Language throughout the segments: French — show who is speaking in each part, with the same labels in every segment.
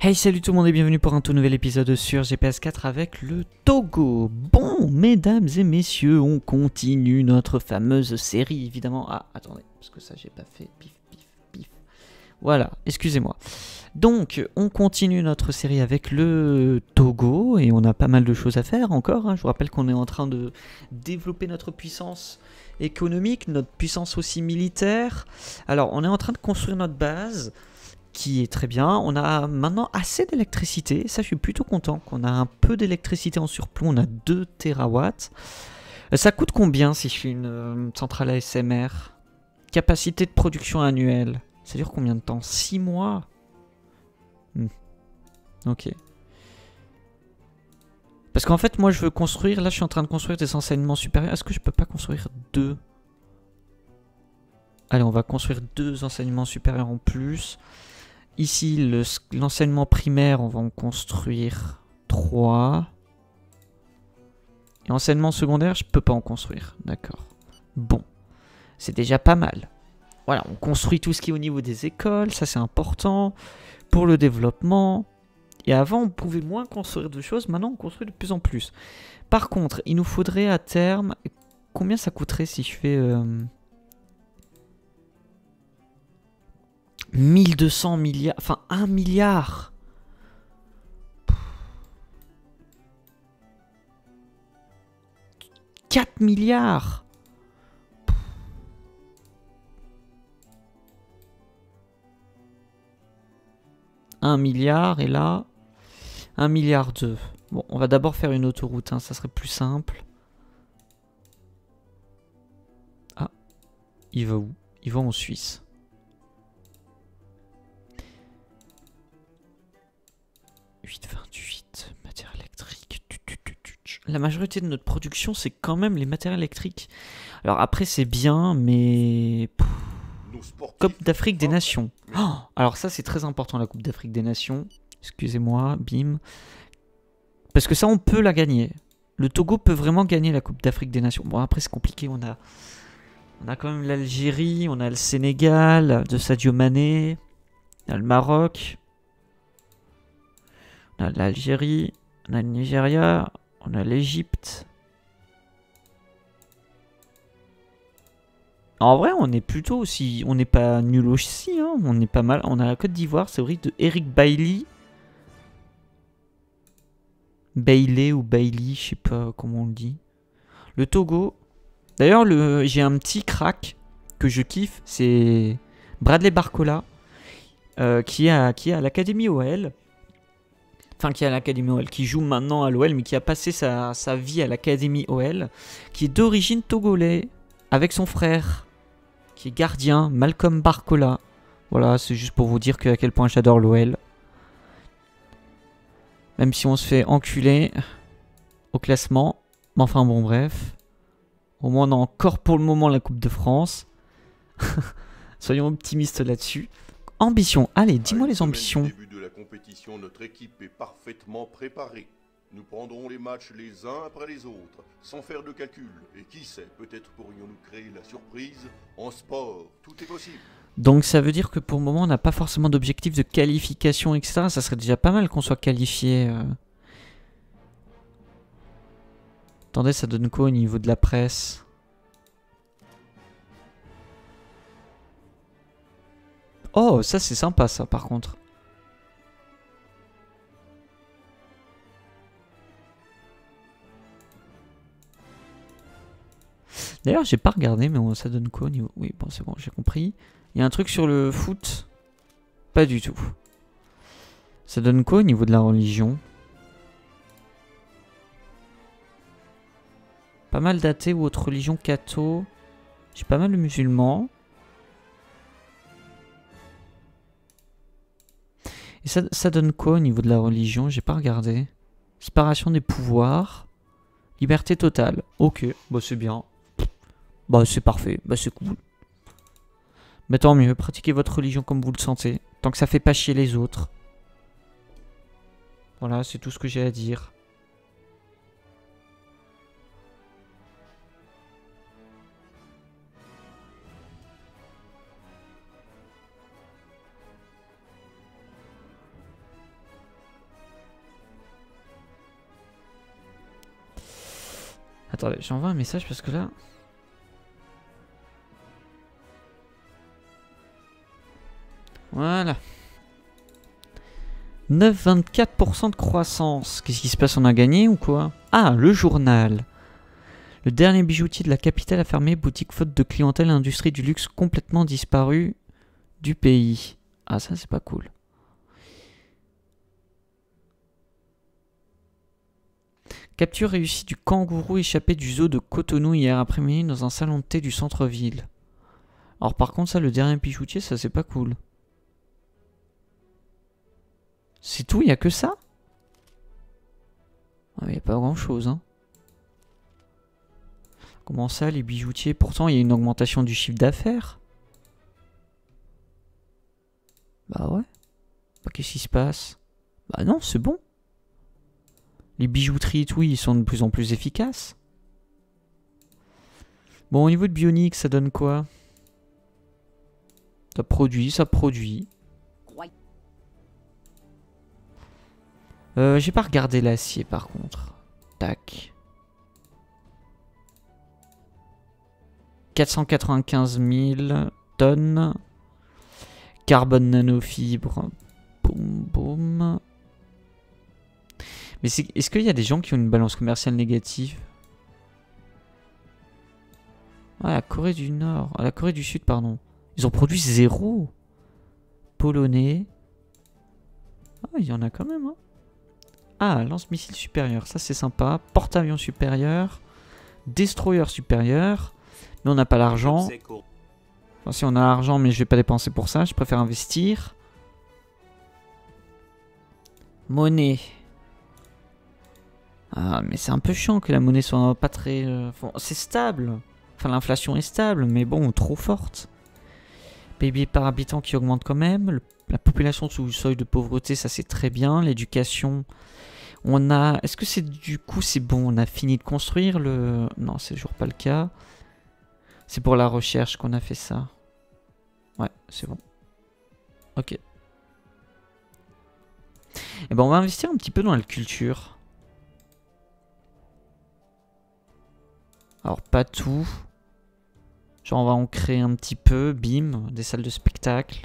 Speaker 1: Hey, salut tout le monde et bienvenue pour un tout nouvel épisode sur GPS 4 avec le Togo. Bon, mesdames et messieurs, on continue notre fameuse série, évidemment. Ah, attendez, parce que ça j'ai pas fait. Pif, pif, pif. Voilà, excusez-moi. Donc, on continue notre série avec le Togo et on a pas mal de choses à faire encore. Hein. Je vous rappelle qu'on est en train de développer notre puissance économique, notre puissance aussi militaire. Alors, on est en train de construire notre base, qui est très bien. On a maintenant assez d'électricité. Ça, je suis plutôt content qu'on a un peu d'électricité en surplus. On a 2 terawatts. Ça coûte combien si je fais une centrale ASMR? Capacité de production annuelle. Ça dure combien de temps? 6 mois. Ok. Parce qu'en fait, moi, je veux construire... Là, je suis en train de construire des enseignements supérieurs. Est-ce que je peux pas construire 2? Allez, on va construire 2 enseignements supérieurs en plus. Ici, l'enseignement primaire, on va en construire 3. Et enseignement secondaire, je peux pas en construire. D'accord. Bon. C'est déjà pas mal. Voilà, on construit tout ce qui est au niveau des écoles. Ça, c'est important. Pour le développement. Et avant, on pouvait moins construire de choses. Maintenant, on construit de plus en plus. Par contre, il nous faudrait à terme... Combien ça coûterait si je fais... 1200 milliards... Enfin, 1 milliard. « 4 milliards !» 1 milliard et là 1 milliard 2. Bon, on va d'abord faire une autoroute, hein, ça serait plus simple. Ah, il va où? Il va en Suisse. « 8,28 matières électriques. » La majorité de notre production, c'est quand même les matériaux électriques. Alors après, c'est bien, mais... Coupe d'Afrique des Nations. Oh, alors ça, c'est très important, la Coupe d'Afrique des Nations. Excusez-moi, bim. Parce que ça, on peut la gagner. Le Togo peut vraiment gagner la Coupe d'Afrique des Nations. Bon, après, c'est compliqué. On a quand même l'Algérie, on a le Sénégal, de Sadio Mané, on a le Maroc, on a l'Algérie, on a le Nigeria, on a l'Égypte. En vrai, on est plutôt aussi... On n'est pas nul aussi, hein. On est pas mal. On a la Côte d'Ivoire, c'est vrai, de Eric Bailly. Bailey ou Bailey, je sais pas comment on le dit. Le Togo. D'ailleurs, j'ai un petit crack que je kiffe, c'est Bradley Barcola, qui est à l'Académie OL. Enfin, qui est à l'Académie OL, qui joue maintenant à l'OL, mais qui a passé sa vie à l'Académie OL, qui est d'origine togolais, avec son frère, qui est gardien, Malcolm Barcola. Voilà, c'est juste pour vous dire à quel point j'adore l'OL. Même si on se fait enculer au classement. Mais enfin bon, bref. Au moins on a encore pour le moment la Coupe de France. Soyons optimistes là-dessus. Ambition. Allez, dis-moi les ambitions.
Speaker 2: Au début de la compétition, notre équipe est parfaitement préparée. Nous prendrons les matchs les uns après les autres, sans faire de calcul. Et qui sait, peut-être pourrions-nous créer la surprise. En sport, tout est possible.
Speaker 1: Donc ça veut dire que pour le moment, on n'a pas forcément d'objectif de qualification, etc. Ça serait déjà pas mal qu'on soit qualifié. Attendez, ça donne quoi au niveau de la presse? Oh, ça c'est sympa ça par contre. D'ailleurs, j'ai pas regardé, mais ça donne quoi au niveau... Oui, bon, c'est bon, j'ai compris. Il y a un truc sur le foot? Pas du tout. Ça donne quoi au niveau de la religion? Pas mal d'athées ou autres religions catho. J'ai pas mal de musulmans. Et ça donne quoi au niveau de la religion? J'ai pas regardé. Séparation des pouvoirs. Liberté totale. Ok, bah c'est bien. Bah c'est parfait, bah c'est cool. Mais tant mieux, pratiquez votre religion comme vous le sentez. Tant que ça fait pas chier les autres. Voilà, c'est tout ce que j'ai à dire. Attendez, j'envoie un message parce que là... Voilà. 9,24% de croissance. Qu'est-ce qui se passe? On a gagné ou quoi? Ah, le journal. Le dernier bijoutier de la capitale a fermé. Boutique faute de clientèle. Industrie du luxe complètement disparue du pays. Ah, ça, c'est pas cool. Capture réussie du kangourou échappé du zoo de Cotonou hier après-midi dans un salon de thé du centre-ville. Alors par contre, ça, le dernier bijoutier, ça, c'est pas cool. C'est tout, il n'y a que ça? Il n'y a pas grand-chose, hein. Comment ça, les bijoutiers? Pourtant, il y a une augmentation du chiffre d'affaires. Bah ouais. Bah, qu'est-ce qui se passe? Bah non, c'est bon. Les bijouteries et tout, ils sont de plus en plus efficaces. Bon, au niveau de Bionic, ça donne quoi? Ça produit, ça produit. J'ai pas regardé l'acier par contre. Tac. 495 000 tonnes. Carbone nanofibre. Boum boum. Mais est-ce qu'il y a des gens qui ont une balance commerciale négative? Ah, la Corée du Nord. Ah, la Corée du Sud, pardon. Ils ont produit 0. Polonais. Ah, il y en a quand même, hein. Ah, lance-missile supérieur, ça c'est sympa. Porte-avions supérieur. Destroyer supérieur. Mais on n'a pas l'argent. Enfin, si on a l'argent, mais je vais pas dépenser pour ça. Je préfère investir. Monnaie. Ah, mais c'est un peu chiant que la monnaie soit pas très... c'est stable. Enfin, l'inflation est stable, mais bon, trop forte. PIB par habitant qui augmente quand même. La population sous le seuil de pauvreté, ça c'est très bien. L'éducation... On a... Est-ce que c'est du coup c'est bon? On a fini de construire le... Non, c'est toujours pas le cas. C'est pour la recherche qu'on a fait ça. Ouais, c'est bon. Ok. Et ben on va investir un petit peu dans la culture. Alors pas tout. Genre on va en créer un petit peu. Bim, des salles de spectacle.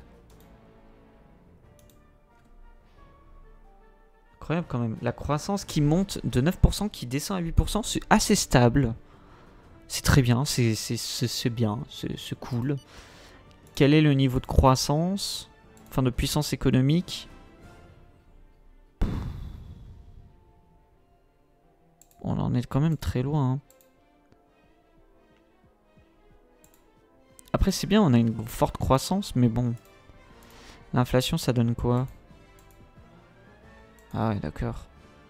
Speaker 1: Incroyable quand même. La croissance qui monte de 9%, qui descend à 8%, c'est assez stable. C'est très bien, c'est bien, c'est cool. Quel est le niveau de croissance? Enfin de puissance économique? On en est quand même très loin. Hein. Après c'est bien, on a une forte croissance, mais bon. L'inflation ça donne quoi? Ah ouais, d'accord.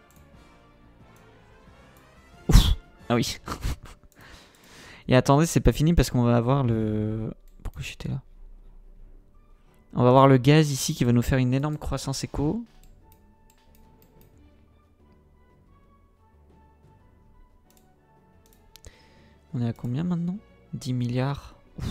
Speaker 1: Ah oui. Et attendez, c'est pas fini parce qu'on va avoir le... Pourquoi j'étais là? On va avoir le gaz ici qui va nous faire une énorme croissance éco. On est à combien maintenant? 10 milliards. Ouf.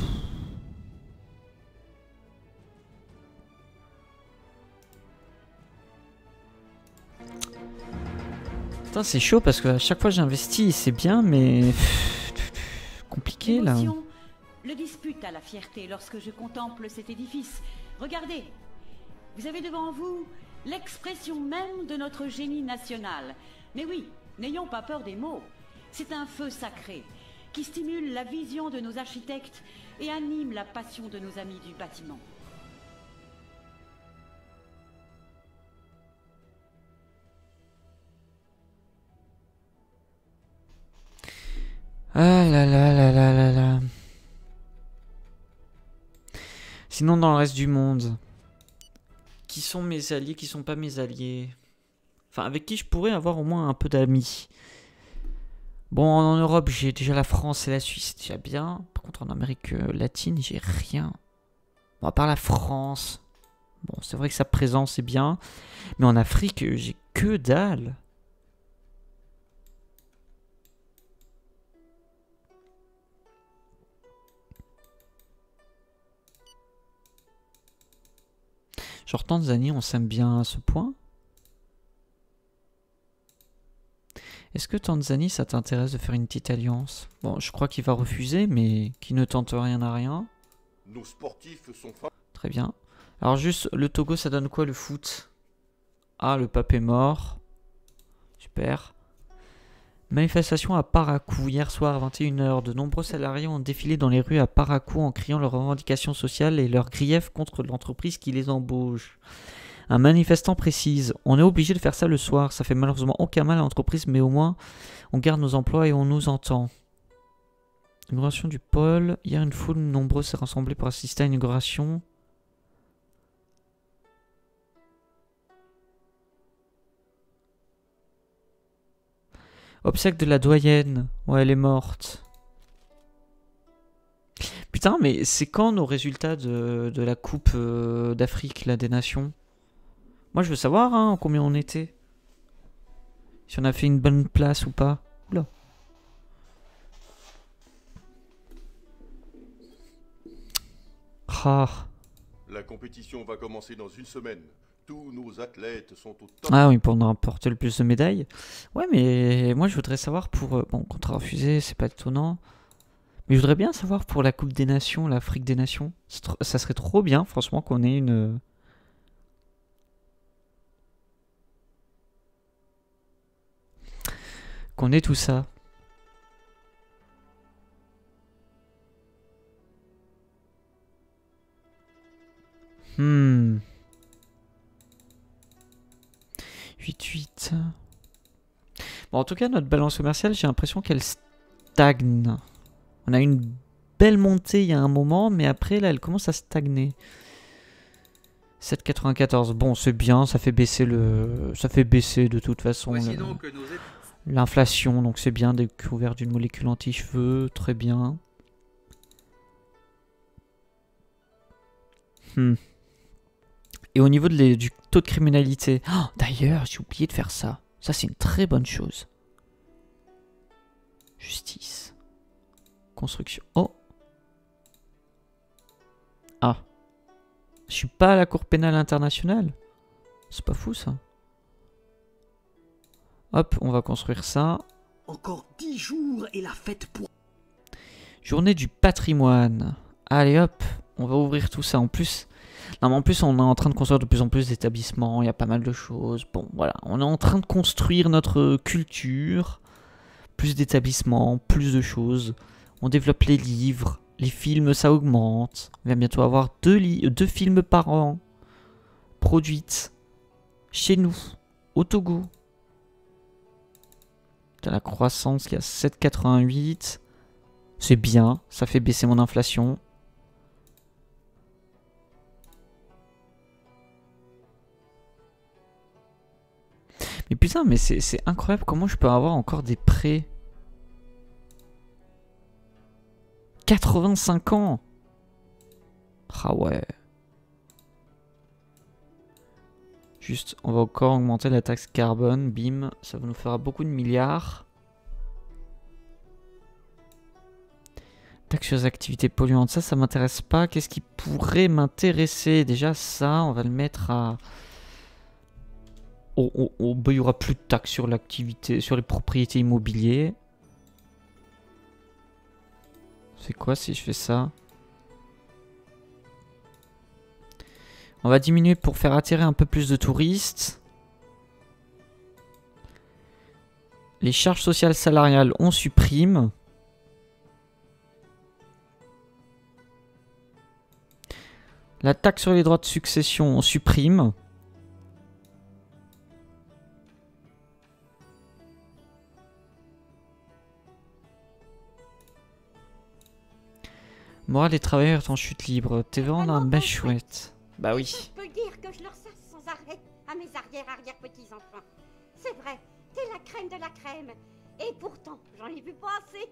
Speaker 1: Putain, c'est chaud parce que à chaque fois j'investis, c'est bien, mais compliqué là.
Speaker 3: Le dispute à la fierté lorsque je contemple cet édifice. Regardez, vous avez devant vous l'expression même de notre génie national. Mais oui, n'ayons pas peur des mots. C'est un feu sacré qui stimule la vision de nos architectes et anime la passion de nos amis du bâtiment.
Speaker 1: Ah là là là là là là. Sinon dans le reste du monde, qui sont mes alliés, qui sont pas mes alliés? Enfin avec qui je pourrais avoir au moins un peu d'amis. Bon en Europe j'ai déjà la France et la Suisse, déjà bien. Par contre en Amérique latine j'ai rien. Bon à part la France. Bon c'est vrai que sa présence est bien. Mais en Afrique j'ai que dalle. Genre Tanzanie, on s'aime bien à ce point. Est-ce que Tanzanie, ça t'intéresse de faire une petite alliance? Bon, je crois qu'il va refuser, mais qui ne tente rien à rien.
Speaker 2: Nos sportifs sont fins.
Speaker 1: Très bien. Alors juste, le Togo, ça donne quoi le foot? Ah, le pape est mort. Super. Manifestation à Parakou. Hier soir à 21 h, de nombreux salariés ont défilé dans les rues à Parakou en criant leurs revendications sociales et leurs griefs contre l'entreprise qui les embauche. Un manifestant précise: on est obligé de faire ça le soir, ça fait malheureusement aucun mal à l'entreprise, mais au moins on garde nos emplois et on nous entend. Inauguration du pôle. Hier, une foule nombreuse s'est rassemblée pour assister à l'inauguration. Obsèque de la doyenne. Ouais, elle est morte. Putain, mais c'est quand nos résultats de la Coupe d'Afrique, là, des Nations? Moi, je veux savoir, hein, combien on était. Si on a fait une bonne place ou pas. Oula. Ah.
Speaker 2: La compétition va commencer dans une semaine. Tous nos athlètes sont au top.
Speaker 1: Ah oui, pour en remporter le plus de médailles. Ouais, mais moi, je voudrais savoir pour... bon, contrat refusé, c'est pas étonnant. Mais je voudrais bien savoir pour la Coupe des Nations, l'Afrique des Nations. Ça serait trop bien, franchement, qu'on ait une... qu'on ait tout ça. Hmm. 8-8. Bon, en tout cas, notre balance commerciale, j'ai l'impression qu'elle stagne. On a une belle montée il y a un moment, mais après, là, elle commence à stagner. 7,94. Bon, c'est bien, ça fait baisser le... Ça fait baisser de toute façon l'inflation, donc c'est bien, découvert d'une molécule anti-cheveux, très bien. Et au niveau du taux de criminalité... Oh, d'ailleurs, j'ai oublié de faire ça. Ça, c'est une très bonne chose. Justice. Construction. Oh. Ah. Je suis pas à la Cour pénale internationale. C'est pas fou, ça. Hop, on va construire ça.
Speaker 4: Encore 10 jours et la fête pour...
Speaker 1: Journée du patrimoine. Allez, hop. On va ouvrir tout ça. En plus... Non, mais en plus, on est en train de construire de plus en plus d'établissements. Il y a pas mal de choses. Bon, voilà. On est en train de construire notre culture. Plus d'établissements, plus de choses. On développe les livres. Les films, ça augmente. On va bientôt avoir 2 films par an. Produites. Chez nous. Au Togo. T'as la croissance qui est à 7,88. C'est bien. Ça fait baisser mon inflation. Mais putain, mais c'est incroyable comment je peux avoir encore des prêts. 85 ans. Ah ouais. Juste, on va encore augmenter la taxe carbone. Bim, ça nous fera beaucoup de milliards. Taxe sur les activités polluantes, ça m'intéresse pas. Qu'est-ce qui pourrait m'intéresser? Déjà ça, on va le mettre à... Oh, bah, il n'y aura plus de taxes sur l'activité, sur les propriétés immobilières. C'est quoi si je fais ça? On va diminuer pour faire attirer un peu plus de touristes. Les charges sociales salariales, on supprime. La taxe sur les droits de succession, on supprime. Morale des travailleurs est en chute libre. TVA, on a un bel chouette. Bah oui.
Speaker 5: Je peux dire que je leur sers sans arrêt à mes arrière-petits-enfants. C'est vrai, t'es la crème de la crème. Et pourtant, j'en ai vu pas assez.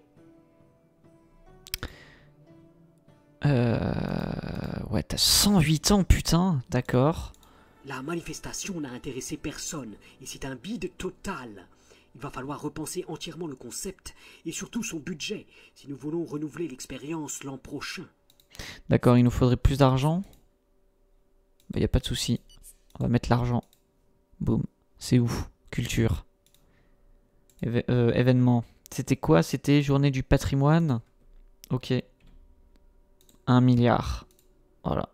Speaker 1: Ouais, t'as 108 ans, putain. D'accord.
Speaker 4: La manifestation n'a intéressé personne et c'est un bide total. Il va falloir repenser entièrement le concept et surtout son budget si nous voulons renouveler l'expérience l'an prochain.
Speaker 1: D'accord, il nous faudrait plus d'argent. Bah, y a pas de souci. On va mettre l'argent. Boum. C'est où? Culture. Événement. C'était quoi? C'était journée du patrimoine. Ok. 1 milliard. Voilà.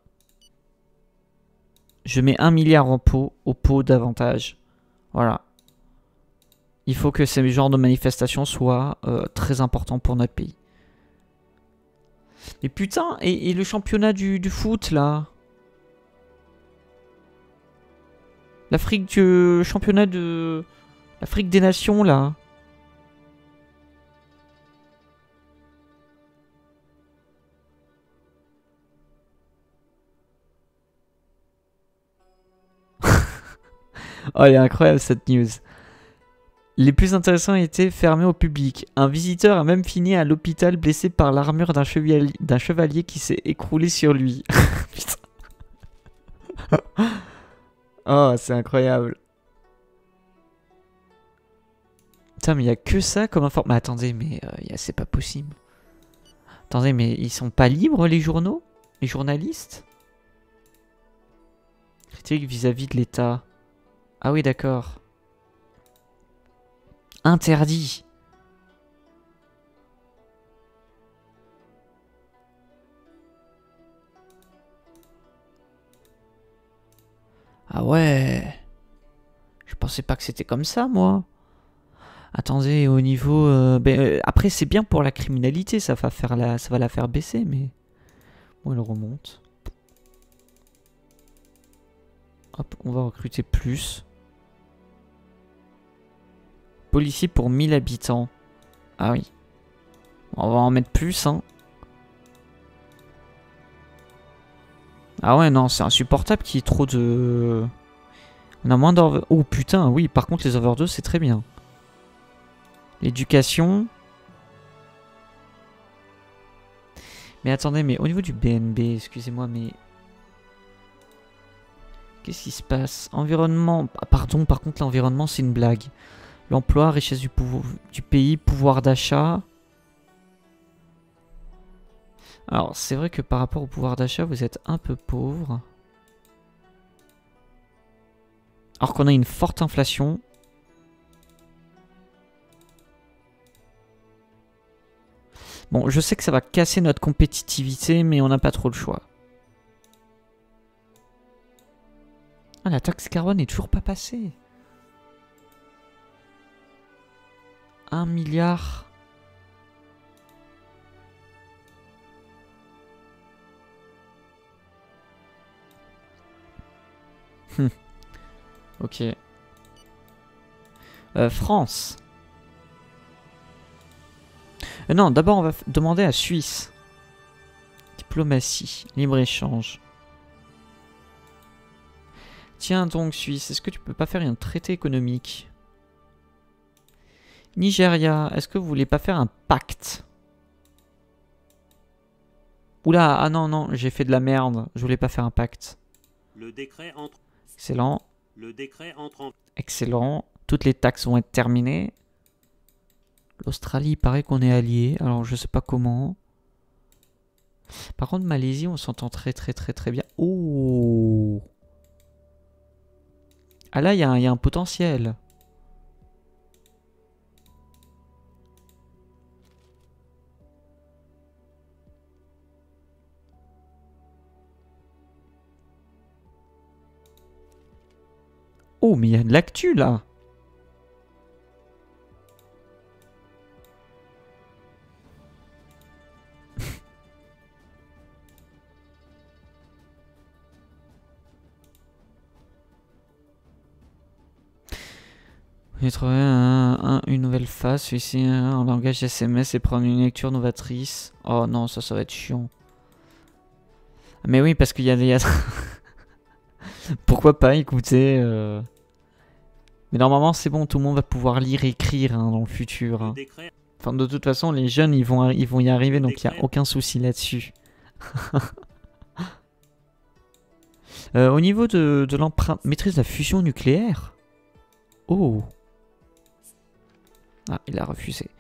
Speaker 1: Je mets 1 milliard en pot, au pot d'avantage. Voilà. Il faut que ce genre de manifestations soient très importants pour notre pays. Mais putain, et le championnat du foot, là? L'Afrique du championnat de... L'Afrique des Nations, là? Oh, elle est incroyable, cette news. Les plus intéressants étaient fermés au public. Un visiteur a même fini à l'hôpital blessé par l'armure d'un chevalier qui s'est écroulé sur lui. Putain. Oh, c'est incroyable. Putain, mais il n'y a que ça comme info. Mais attendez, mais c'est pas possible. Attendez, mais ils sont pas libres, les journaux? Les journalistes? Critique vis-à-vis de l'État. Ah oui, d'accord. Interdit. Ah ouais. Je pensais pas que c'était comme ça, moi. Attendez, au niveau... après, c'est bien pour la criminalité, ça va la faire baisser, mais... Bon, elle remonte. Hop, on va recruter plus. Policier pour 1000 habitants. Ah oui. On va en mettre plus, hein. Ah ouais, non, c'est insupportable qu'il y ait trop de... On a moins d'overdose. Oh putain, oui, par contre, les overdoses, c'est très bien. L'éducation. Mais attendez, mais au niveau du BNB, excusez-moi, mais... Qu'est-ce qui se passe? Environnement... Ah, pardon, par contre, l'environnement, c'est une blague. L'emploi, richesse du pays, pouvoir d'achat. Alors, c'est vrai que par rapport au pouvoir d'achat, vous êtes un peu pauvre. Alors qu'on a une forte inflation. Bon, je sais que ça va casser notre compétitivité, mais on n'a pas trop le choix. Ah, la taxe carbone n'est toujours pas passée. 1 milliard. Ok. France. Non, d'abord on va demander à Suisse. Diplomatie, libre-échange. Tiens donc Suisse, est-ce que tu peux pas faire un traité économique? Nigeria, est-ce que vous voulez pas faire un pacte? Oula, ah non, non, j'ai fait de la merde. Je voulais pas faire un pacte.
Speaker 4: Le décret entre...
Speaker 1: Excellent.
Speaker 4: Le décret entre en...
Speaker 1: Excellent. Toutes les taxes vont être terminées. L'Australie, il paraît qu'on est alliés. Alors, je sais pas comment. Par contre, Malaisie, on s'entend très bien. Oh! Ah là, il y a un potentiel. Oh, mais il y a de l'actu, là! J'ai trouvé une nouvelle face, celui-ci en langage SMS et prendre une lecture novatrice. Oh non, ça va être chiant. Mais oui, parce qu'il y a... Pourquoi pas, écoutez... Mais normalement, c'est bon, tout le monde va pouvoir lire et écrire hein, dans le futur. Hein. Enfin, de toute façon, les jeunes, ils vont y arriver, donc il n'y a aucun souci là-dessus. Au niveau de l'empreinte... Maîtrise de la fusion nucléaire. Oh. Ah, il a refusé.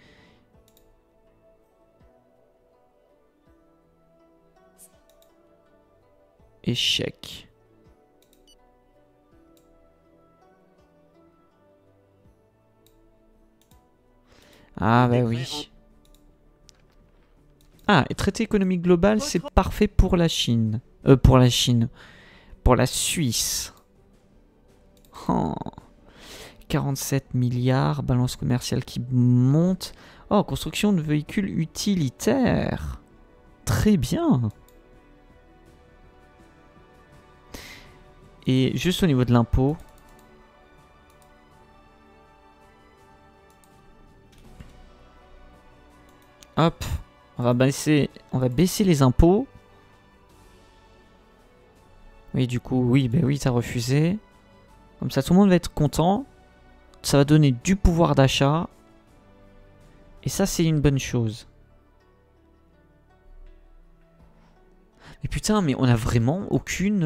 Speaker 1: Échec. Ah bah
Speaker 4: Décret
Speaker 1: oui. Ah, et traité économique global, c'est parfait pour la Chine. Pour la Chine. Pour la Suisse. Oh. 47 milliards, balance commerciale qui monte. Oh, construction de véhicules utilitaires. Très bien. Et juste au niveau de l'impôt. Hop, on va baisser les impôts. Oui, du coup, oui, ben oui, t'as refusé. Comme ça, tout le monde va être content. Ça va donner du pouvoir d'achat. Et ça, c'est une bonne chose. Mais putain, mais on a vraiment aucune...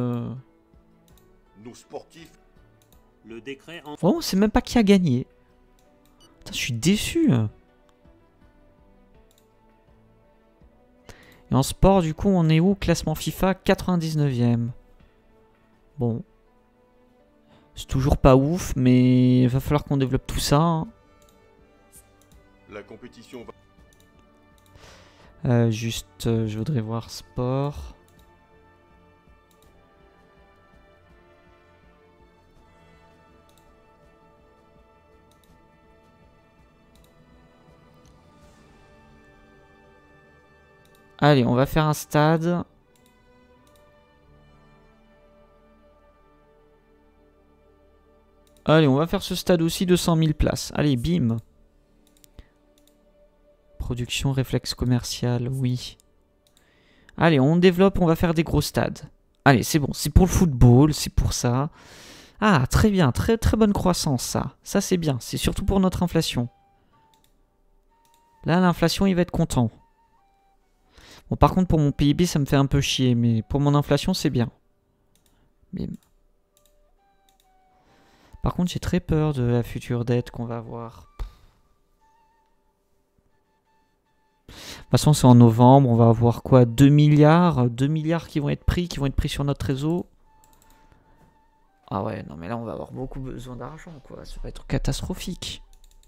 Speaker 2: Nos sportifs
Speaker 4: Le décret en...
Speaker 1: Vraiment, on sait même pas qui a gagné. Putain, je suis déçu. Et en sport, du coup, on est où? Classement FIFA 99e. Bon. C'est toujours pas ouf, mais il va falloir qu'on développe tout ça. Hein.
Speaker 2: La compétition va...
Speaker 1: Je voudrais voir sport. Allez, on va faire un stade. Allez, on va faire ce stade aussi de 100 000 places. Allez, bim. Production, réflexe commercial, oui. Allez, on développe, on va faire des gros stades. Allez, c'est bon, c'est pour le football, c'est pour ça. Ah, très bien, très très bonne croissance, ça. Ça, c'est bien, c'est surtout pour notre inflation. Là, l'inflation, il va être content. Bon, par contre, pour mon PIB, ça me fait un peu chier, mais pour mon inflation, c'est bien. Bim. Par contre, j'ai très peur de la future dette qu'on va avoir. De toute façon, c'est en novembre, on va avoir quoi? 2 milliards 2 milliards qui vont être pris sur notre réseau. Ah ouais, non mais là, on va avoir beaucoup besoin d'argent, quoi. Ça va être catastrophique.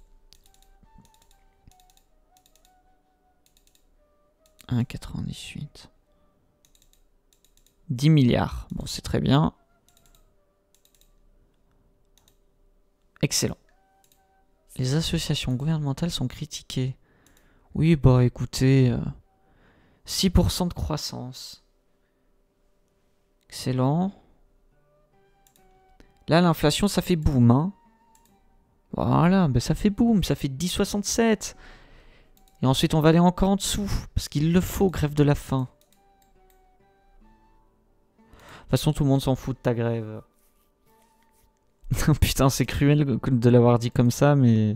Speaker 1: « 1,98. 10 milliards. Bon, c'est très bien. Excellent. Les associations gouvernementales sont critiquées. Oui, bah écoutez, 6% de croissance. Excellent. Là, l'inflation, ça fait boum, hein. Voilà, ben ça fait boum, ça fait 10,67. Et ensuite, on va aller encore en dessous, parce qu'il le faut, grève de la faim. De toute façon, tout le monde s'en fout de ta grève. Putain, c'est cruel de l'avoir dit comme ça, mais...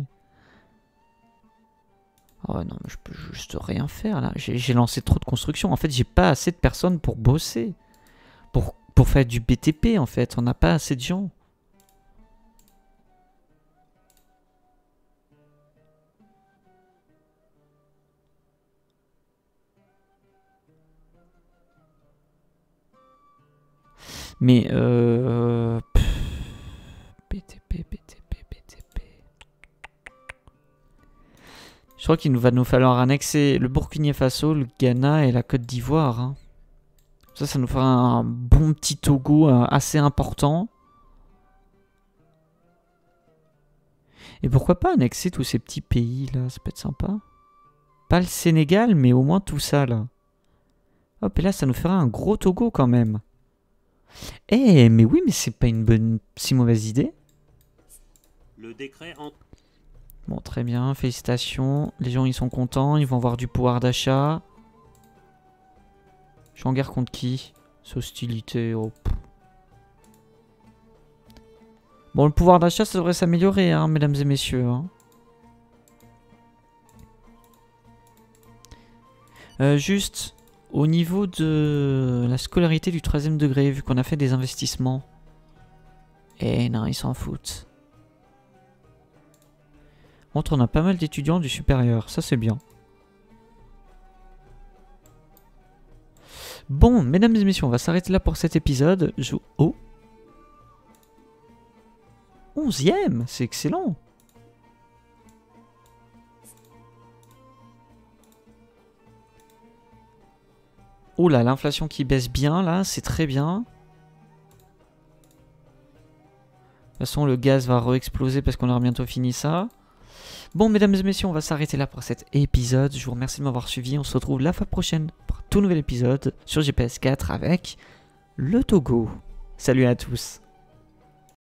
Speaker 1: Oh non, mais je peux juste rien faire, là. J'ai lancé trop de construction. En fait, j'ai pas assez de personnes pour bosser. Pour faire du BTP, en fait. On n'a pas assez de gens. Mais BTP. Je crois qu'il va nous falloir annexer le Burkina Faso, le Ghana et la Côte d'Ivoire. Hein. Ça nous fera un bon petit Togo assez important. Et pourquoi pas annexer tous ces petits pays là, ça peut être sympa. Pas le Sénégal, mais au moins tout ça là. Hop, et là ça nous fera un gros Togo quand même. Eh, mais oui, mais c'est pas une si mauvaise idée.
Speaker 4: Le décret en...
Speaker 1: Bon, très bien, félicitations. Les gens, ils sont contents, ils vont avoir du pouvoir d'achat. Je suis en guerre contre qui? C'est hostilité, oh. Bon, le pouvoir d'achat, ça devrait s'améliorer, hein, mesdames et messieurs. Hein. Juste... Au niveau de la scolarité du 3e degré, vu qu'on a fait des investissements. Eh non, ils s'en foutent. Montre, on a pas mal d'étudiants du supérieur, ça c'est bien. Bon, mesdames et messieurs, on va s'arrêter là pour cet épisode. Oh 11e, c'est excellent. Oh là, l'inflation qui baisse bien, là, c'est très bien. De toute façon, le gaz va re-exploser parce qu'on aura bientôt fini ça. Bon, mesdames et messieurs, on va s'arrêter là pour cet épisode. Je vous remercie de m'avoir suivi. On se retrouve la fois prochaine pour un tout nouvel épisode sur GPS 4 avec le Togo. Salut à tous.